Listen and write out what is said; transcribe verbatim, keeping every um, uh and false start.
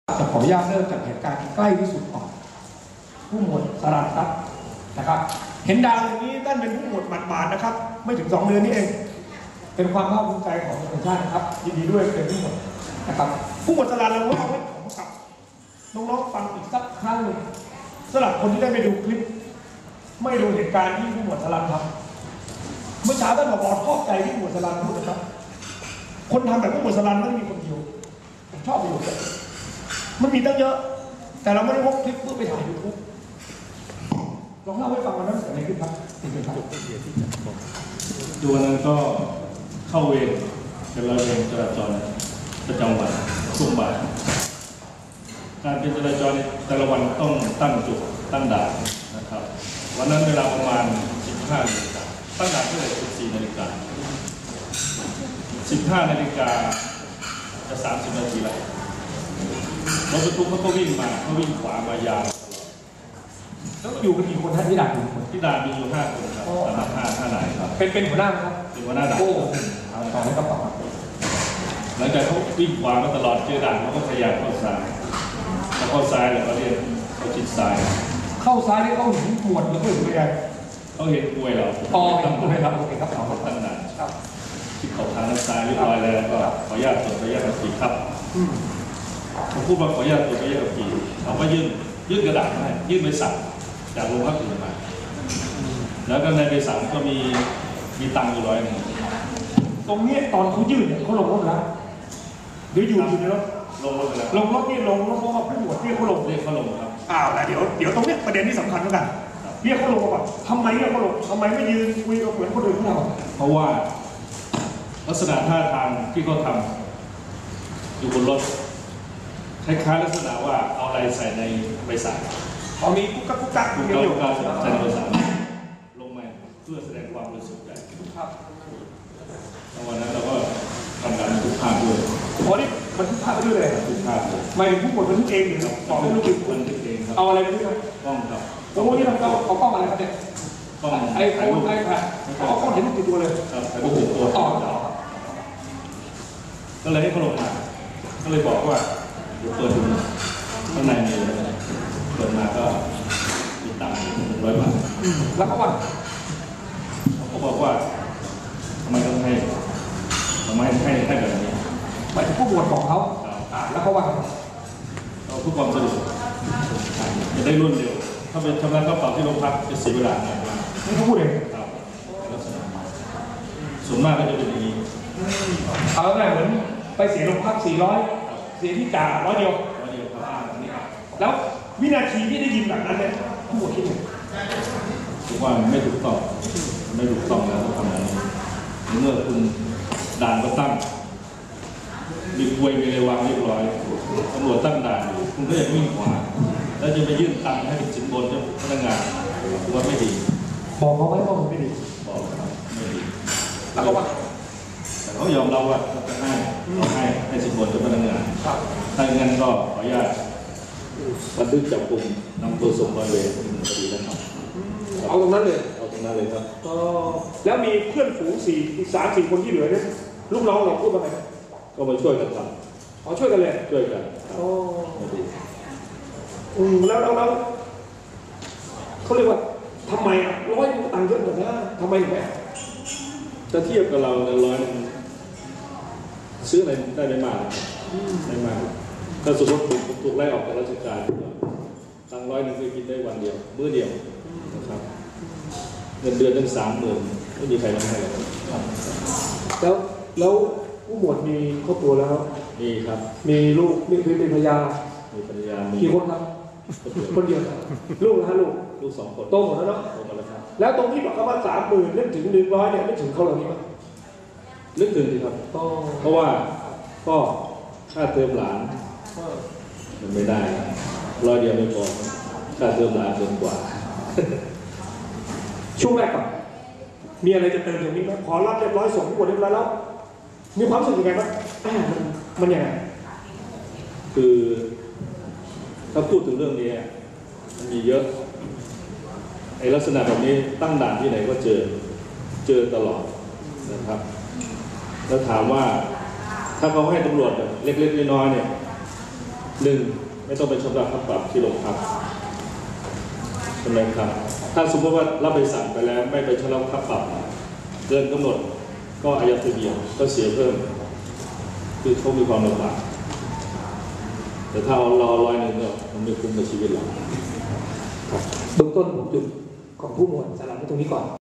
จะขออนุญาตเริ่มจากเหตุการณ์ที่ใกล้ที่สุดก่อนผู้หมวดสรัญครับนะครับเห็นดาวอย่างนี้ท่านเป็นผู้หมวดหมาดๆนะครับไม่ถึงสองเดือนนี้เองเป็นความภาคภูมิใจของประชาชนนะครับยินดีด้วยเป็นผู้หมวดนะครับผู้หมวดสรัญเราเล่าให้ผมกับน้องๆฟังอีกสักครั้งหนึ่งสำหรับคนที่ได้ไปดูคลิปไม่ดูเหตุการณ์ที่ผู้หมวดสรัญทำเมื่อเช้าท่านบอกชอบใจที่ผู้หมวดสรัญพูดนะครับคนทำแบบผู้หมวดสรัญไม่ได้มีคนเดียวผมชอบไปดูเลยมันมีตั้งเยอะแต่เราไม่ได้พกคลิปเพื่อไปถ่ายยูทูบลองเล่าให้ฟังวันนั้นเกิดอะไรขึ้นครับติดเลยครับดูวันนั้นก็เข้าเวรเป็นร้อยเวรจราจรประจำวันช่วงบ่ายการเป็นจราจรแต่ละวันต้องตั้งจุดตั้งด่านนะครับวันนั้นเวลาประมาณสิบห้านาฬิกาตั้งด่านเท่าไหร่สิบสี่นาฬิกาสิบห้านาฬิกาจะสามสิบนาทีแล้วรถบรรทุกเขาก็วิ่งมาเขาวิ่งขวามายาวแล้วอยู่กันกี่คนท่านที่ด่านอยู่ที่ด่านมีอยู่ห้าคนครับห้าห้าห้านายครับเป็นเป็นหัวหน้าครับเป็นหัวหน้าด่านโอ้ต่อให้กับต่อหลังจากเขาวิ่งขวามาตลอดเจอด่านเขาก็พยายามเข้าซ้ายแล้วเข้าซ้ายแล้วก็เรียกเขาชิดซ้ายเข้าซ้ายนี่เขาเห็นหมวดหรือเปล่าเขาเห็นกล้วยเราอ๋อเห็นกล้วยครับโอเคครับเขาตั้งด่านที่เขาทางด้านซ้ายเรียบร้อยแล้วก็ขออนุญาตตรวจขออนุญาตขับขี่ครับผมพูดว่าขออนุญาตตรวจขออนุญาตขับขี่เขาก็ยื่นยื่นกระดาษให้ยื่นใบสั่งจากโรงพักอื่นมาแล้วก็ในใบสั่งก็มีมีตังค์อยู่ร้อยหนึ่งตรงนี้ตอนเขายื่นเนี่ยเขาลงรถแล้วเดี๋ยวอยู่อยู่ในรถลงรถไปแล้วลงรถนี่ลงรถเพราะว่าผู้หมวดเรียกเขาลงเรียกเขาลงครับอ้าวแต่เดี๋ยวเดี๋ยวตรงนี้ประเด็นที่สำคัญเหมือนกันเรียกเขาลงมาก่อนทำไมเรียกเขาลงทำไมไม่ยืนคุยกับเหมือนคนอื่นเขาเพราะว่าลักษณะท่าทางที่เขาทำอยู่บนรถคล้ายๆลักษณะว่าเอาอะไรใส่ในใบสั่งตอนนี้กุ๊กกักกุ๊กกักกุ๊กกักกุ๊กกักใส่ในใบสั่งลงมาเพื่อแสดงความบริสุทธิ์ใจครับวันนั้นเราก็ทำงานทุกภาคด้วยอ๋อนี่มันทุกภาคไปด้วยเลยทุกภาคเลยไม่ผู้หมวดมันทุกเองหรือต่อไม่รู้กี่คนทุกเองครับเอาอะไรไปด้วยกล้องครับโอ้นี่ทำเขาเขากล้องอะไรครับเนี่ยกล้องไอโฟนไอแพดเขากล้องเห็นติดตัวเลยครับไอโฟนตัวต่อก็เลยให้เขาลงมาก็เลยบอกว่าเดี๋ยวเปิดดูข้างในมีอะไรเปิดมาก็มีตังค์หนึ่งร้อยบาทแล้วเขาว่าเขาบอกว่าทำไมต้องให้ทำไมให้ให้แบบนี้หมายถึงผู้บวชของเขาแล้วเขาว่าเราทุกความสะดวกจะได้รวดเร็วถ้าเป็นชำระกระเป๋าที่โรงพักจะเสียเวลาหน่อยนี่เขาพูดเองครับลักษณะส่วนมากก็จะเป็นอย่างนี้เอาแล้วเหมือนไปเสียโรงพักสี่ร้อยเสียที่จ่าร้อยเดียวร้อยเดียวครับอันนี้ครับแล้ววินาทีที่ได้ยินแบบนั้นเนี่ยผู้บวชคิดไงผมว่าไม่ถูกต้องไม่ถูกต้องแล้วทำแบบนี้เมื่อคุณด่านก็ตั้งมีกลวยมีอะไรวางเรียบร้อยตำรวจตั้งด่านอยู่คุณก็ยังวิ่งขวาแล้วจะไปยื่นตังค์ให้เป็นสินบนเจ้าพนักงานผมว่าไม่ดีบอกเขาไว้ว่ามันไม่ดีบอกไม่ดีแล้วก็ว่าแต่เขายอมรับว่าจะให้ให้ให้สินบนเจ้าพนักงานถ้าอย่างนั้นก็ขออนุญาตบันทึกจับกลุ่มนำตัวส่งร้อยเวรดำเนินคดีแล้วครับเอาตรงนั้นเลยเอาตรงนั้นเลยครับแล้วมีเพื่อนฝูงสี่อีกสามสี่คนที่เหลือเนี่ยลูกน้องเราพูดว่าไงก็มาช่วยกันทำอ๋อช่วยกันเลยช่วยกันอ๋ออืมแล้วแล้วแล้วเขาเรียกว่าทำไมร้อยตังค์เยอะกว่านี้ทำไมถึงไม่จะเทียบกับเราในร้อยซื้ออะไรได้ไม่มากไม่มากถ้าสมมติถูกถูกไล่ออกจากราชการตังร้อยนึงเคยกินได้วันเดียวมื้อเดียวนะครับเงินเดือนตั้งสามหมื่นไม่มีใครมาให้เลยแล้วแล้วผู้หมวดมีครอบครัวแล้วมีครับมีลูกมีมีภรรยามีภรรยากี่คนครับคนเดียวลูกนะลูกลูกสองคนโตหมดแล้วเนาะโตหมดแล้วครับแล้วตรงที่บอกว่าสามหมื่นนึกถึงหนึ่งร้อยเนี่ยนึกถึงเขาเหล่านี้ไหมนึกถึงสิครับเพราะว่าก็ค่าเทอมหลานมันไม่ได้ร้อยเดียวไม่พอค่าเทอมหลานเกินกว่าช่วงแรกก่อนมีอะไรจะเติมอย่างนี้ไหมขอรับเรียบร้อยส่งผู้บริการแล้วมีความรู้สึกยังไงบ้างมันมันยังไงคือถ้าพูดถึงเรื่องนี้มันมีเยอะไอ้ลักษณะแบบนี้ตั้งด่านที่ไหนก็เจอเจอตลอดนะครับแล้วถามว่าถ้าเขาให้ตำรวจเล็กๆน้อยๆเนี่ยหนึ่งไม่ต้องไปชำระค่าปรับที่โรงพักใช่ไหมครับถ้าสมมติว่ารับใบสั่งไปแล้วไม่ไปชำระค่าปรับเกินกำหนดก็อายัดทะเบียนก็เสียเพิ่มคือเขามีความลำบากแต่ถ้าเอารอร้อยหนึ่งก็มันไม่คุ้มกับชีวิตเราเบื้องต้นผมจุดของผู้หมวดสลับไว้ตรงนี้ก่อน